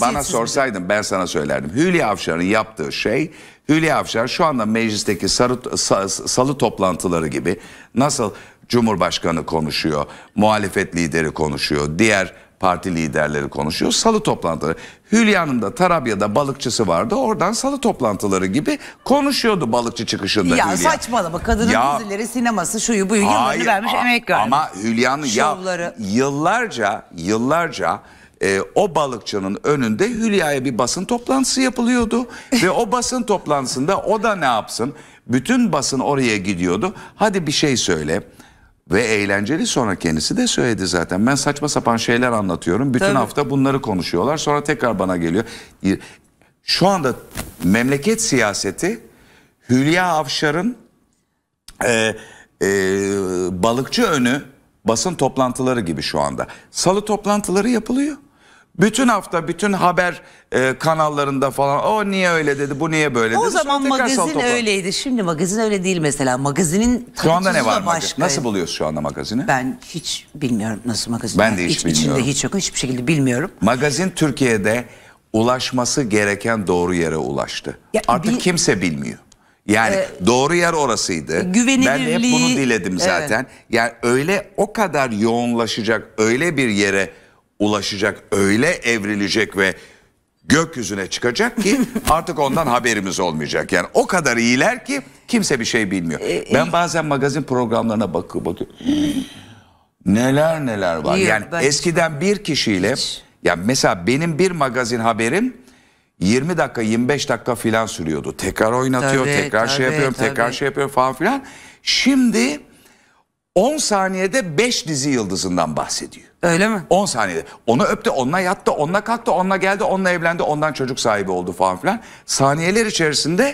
bana sorsaydın ben sana söylerdim. Hülya Avşar'ın yaptığı şey, Hülya Avşar şu anda meclisteki salı toplantıları gibi, nasıl Cumhurbaşkanı konuşuyor, muhalefet lideri konuşuyor, diğer parti liderleri konuşuyor, salı toplantıları. Hülya'nın da Tarabya'da balıkçısı vardı, oradan salı toplantıları gibi konuşuyordu balıkçı çıkışında ya Hülya. Saçmalama, kadının dizileri, sineması, şuyu buyu, yıllarını vermiş, emek vermiş. Ama Hülya'nın yıllarca o balıkçının önünde Hülya'ya bir basın toplantısı yapılıyordu. Ve o basın toplantısında o da ne yapsın? Bütün basın oraya gidiyordu. Hadi bir şey söyle. Ve eğlenceli, sonra kendisi de söyledi zaten. Ben saçma sapan şeyler anlatıyorum. Bütün hafta bunları konuşuyorlar. Sonra tekrar bana geliyor. Şu anda memleket siyaseti Hülya Avşar'ın balıkçı önü basın toplantıları gibi şu anda. Salı toplantıları yapılıyor. Bütün hafta bütün haber kanallarında falan, o niye öyle dedi, bu niye böyle dedi. O zaman magazin öyleydi. Şimdi magazin öyle değil mesela. Magazinin şu anda ne var? Başka. Nasıl buluyorsun şu anda magazini? Ben hiç bilmiyorum nasıl magazin. Ben de hiç bilmiyorum. İçinde hiç yok. Hiçbir şekilde bilmiyorum. Magazin Türkiye'de ulaşması gereken doğru yere ulaştı. Ya, artık kimse bilmiyor. Yani doğru yer orasıydı. Ben de hep bunu diledim zaten. Evet. Yani öyle o kadar yoğunlaşacak, öyle bir yere ulaşacak, öyle evrilecek ve gökyüzüne çıkacak ki artık ondan haberimiz olmayacak. Yani o kadar iyiler ki kimse bir şey bilmiyor. Ben bazen magazin programlarına bakıyorum. Neler var. Yani eskiden bir kişiyle, ya mesela benim bir magazin haberim 20 dakika 25 dakika filan sürüyordu. Tekrar oynatıyor, tekrar şey yapıyorum, tekrar şey yapıyorum falan filan. Şimdi 10 saniyede 5 dizi yıldızından bahsediyor. Öyle mi? 10 saniyede. Onu öptü, onunla yattı, onunla kalktı, onunla geldi, onunla evlendi, ondan çocuk sahibi oldu falan filan. Saniyeler içerisinde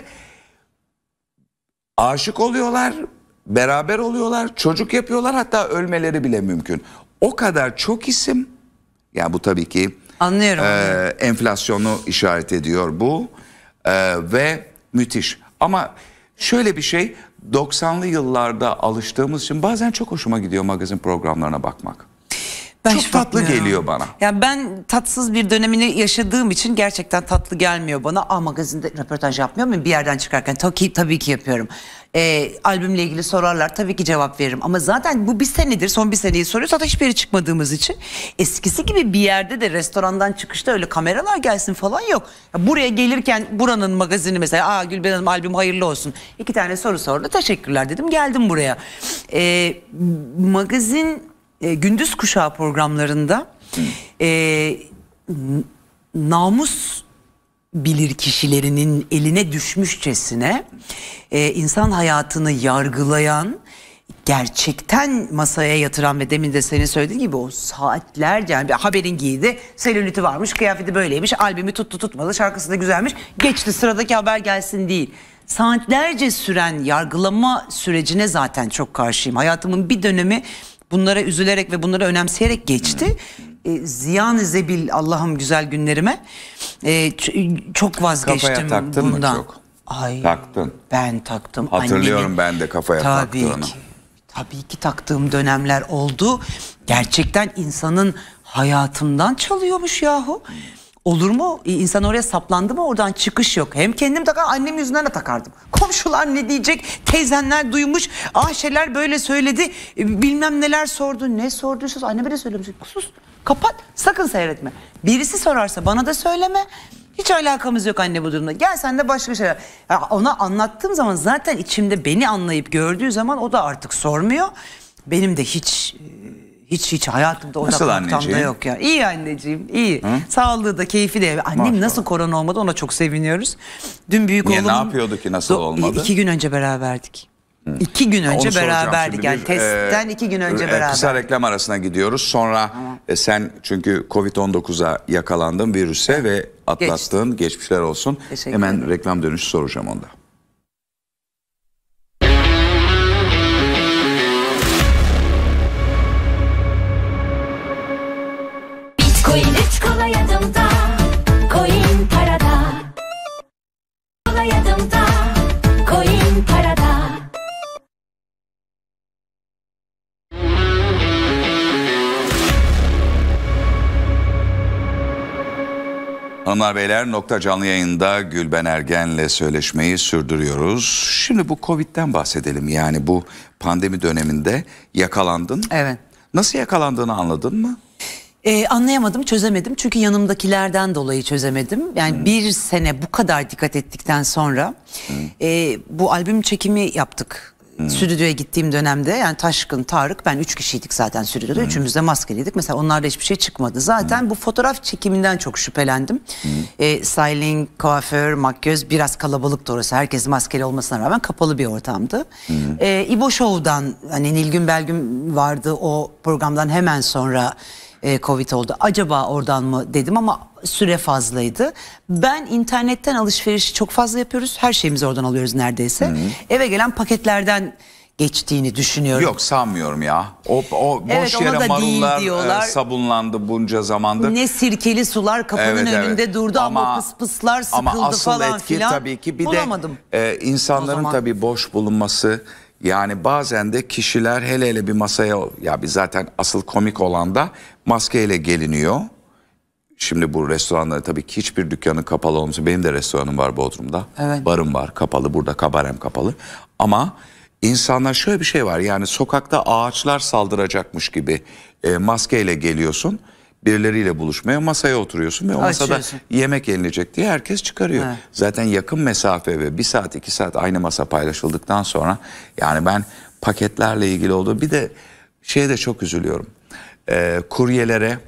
aşık oluyorlar, beraber oluyorlar, çocuk yapıyorlar, hatta ölmeleri bile mümkün. O kadar çok isim. Yani bu tabii ki anlıyorum. Enflasyonu işaret ediyor bu ve müthiş. Ama şöyle bir şey, 90'lı yıllarda alıştığımız için bazen çok hoşuma gidiyor magazin programlarına bakmak. Çok tatlı geliyor bana. Yani ben tatsız bir dönemini yaşadığım için gerçekten tatlı gelmiyor bana. Magazinde röportaj yapmıyor muyum? Bir yerden çıkarken tabii ki yapıyorum. Albümle ilgili sorarlar, tabii ki cevap veririm. Ama zaten bu bir senedir, son bir seneyi soruyor. Zaten hiçbir yere çıkmadığımız için. Eskisi gibi bir yerde de restorandan çıkışta öyle kameralar gelsin falan yok. Buraya gelirken buranın magazini mesela, Gülben Hanım albüm hayırlı olsun. 2 tane soru sordu, teşekkürler dedim, geldim buraya. Magazin gündüz kuşağı programlarında namus bilir kişilerinin eline düşmüşçesine insan hayatını yargılayan, gerçekten masaya yatıran ve demin de senin söylediğin gibi o saatlerce, yani haberin giydi, selüliti varmış, kıyafeti böyleymiş, albümü tuttu tutmadı, şarkısı da güzelmiş, geçti sıradaki haber gelsin değil. Saatlerce süren yargılama sürecine zaten çok karşıyım. Hayatımın bir dönemi bunlara üzülerek ve bunları önemseyerek geçti. Ziyan-ı zebil Allah'ım güzel günlerime. Çok vazgeçtim kafaya taktın bundan. mı çok? Ay, taktın. Ben taktım. Hatırlıyorum ben de kafaya taktığını. Tabii ki taktığım dönemler oldu. Gerçekten insanın hayatından çalıyormuş yahu. Olur mu? İnsan oraya saplandı mı oradan çıkış yok. Hem kendim takar, annem yüzünden de takardım. Komşular ne diyecek? Teyzenler duymuş. Ayşeler böyle söyledi. Bilmem neler sordu. Ne sorduysa anneme de söylemiş. Sus, kapat, sakın seyretme. Birisi sorarsa bana da söyleme. Hiç alakamız yok anne bu durumda. Gel sen de başka şeyler. Ya ona anlattığım zaman zaten içimde beni anlayıp gördüğü zaman o da artık sormuyor. Benim de hiç hayatımda o da yok ya. İyi anneciğim, iyi. Hı? Sağlığı da, keyfi de. Annem maşallah. Nasıl korona olmadı ona çok seviniyoruz. Dün büyük oğlum. Ne yapıyordu ki nasıl olmadı? 2 gün önce beraberdik. 2 gün önce beraberdik. Yani testten 2 gün önce beraber. Kısa reklam arasına gidiyoruz. Sonra sen çünkü Covid-19'a yakalandın, virüse ve atlattın. Geçmişler olsun. Hemen reklam dönüşü soracağım onda. Bitcoin hiç kolay adımda, coin parada. Kolay adımda, coin parada. Hanımlar beyler, Nokta canlı yayında Gülben Ergen'le söyleşmeyi sürdürüyoruz. Şimdi bu Covid'den bahsedelim. Yani bu pandemi döneminde yakalandın. Evet. Nasıl yakalandığını anladın mı? Anlayamadım, çözemedim. Çünkü yanımdakilerden dolayı çözemedim. Yani bir sene bu kadar dikkat ettikten sonra bu albüm çekimi yaptık. Stüdyoya gittiğim dönemde, yani Taşkın, Tarık, ben 3 kişiydik zaten stüdyoda. Üçümüz de maskeliydik. Mesela onlarda hiçbir şey çıkmadı. Zaten bu fotoğraf çekiminden çok şüphelendim. Styling, kuaför, makyöz, biraz kalabalıktı orası. Herkes maskeli olmasına rağmen kapalı bir ortamdı. İbo Show'dan, hani Nilgün Belgün vardı, o programdan hemen sonra Covid oldu. Acaba oradan mı dedim ama süre fazlaydı. Ben internetten alışverişi çok fazla yapıyoruz. Her şeyimizi oradan alıyoruz neredeyse. Eve gelen paketlerden geçtiğini düşünüyorum. Yok, sanmıyorum ya. O Evet, boş ona yere da marullar değil diyorlar. Sabunlandı bunca zamandır. Ne sirkeli sular kapının önünde durdu ama pıs pıslar sıkıldı ama asıl falan etki filan. tabii ki bir bulamadım. de insanların tabii boş bulunması. Yani bazen de kişiler hele bir masaya, ya bir zaten asıl komik olan da maskeyle geliniyor. Şimdi bu restoranları, tabii ki hiçbir dükkanın kapalı olması. Benim de restoranım var Bodrum'da. Evet. Barım var kapalı, burada kabarem kapalı. Ama insanlar, şöyle bir şey var, yani sokakta ağaçlar saldıracakmış gibi maskeyle geliyorsun. Birileriyle buluşmaya, masaya oturuyorsun ve o masada yemek yenilecek diye herkes çıkarıyor. Evet. Zaten yakın mesafe ve 1 saat 2 saat aynı masa paylaşıldıktan sonra, yani ben paketlerle ilgili olduğu, bir de şeye de çok üzülüyorum. Kuryelere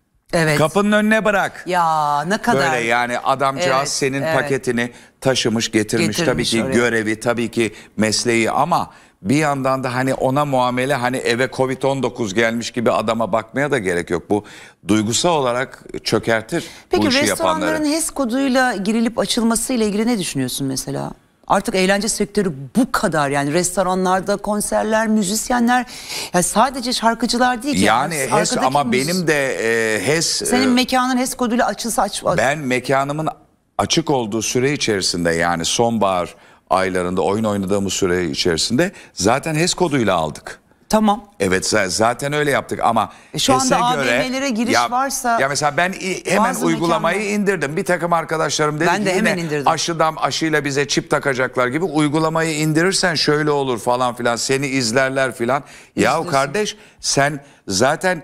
kapının önüne bırak. Ya ne kadar. Böyle yani adamcağız senin paketini taşımış getirmiş tabii ki oraya. Görevi, tabii ki mesleği, ama bir yandan da hani ona muamele, hani eve Covid-19 gelmiş gibi adama bakmaya da gerek yok. Bu duygusal olarak çökertir bu işi yapanları. Peki restoranların HES koduyla girilip açılmasıyla ilgili ne düşünüyorsun mesela? Artık eğlence sektörü bu kadar, yani restoranlarda konserler, müzisyenler, yani sadece şarkıcılar değil ki. Yani HES, ama benim de HES... Senin mekanın HES koduyla açılsa Ben mekanımın açık olduğu süre içerisinde, yani sonbahar aylarında oyun oynadığımız süre içerisinde zaten HES koduyla aldık. Tamam. Evet, zaten öyle yaptık ama şu anda AVM'lere giriş varsa... Ya mesela ben hemen uygulamayı indirdim. Bir takım arkadaşlarım dedi ben de hemen indirdim. Aşıyla bize çip takacaklar gibi, uygulamayı indirirsen şöyle olur falan filan, seni izlerler filan. Yahu kardeş, sen zaten...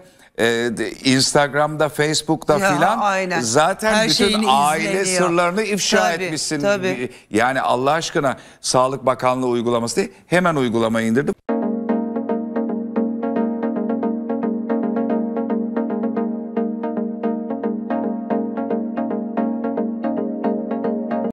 Instagram'da, Facebook'ta filan zaten her bütün aile sırlarını ifşa etmişsin. Tabii. Yani Allah aşkına, Sağlık Bakanlığı uygulaması değil, hemen uygulamayı indirdim.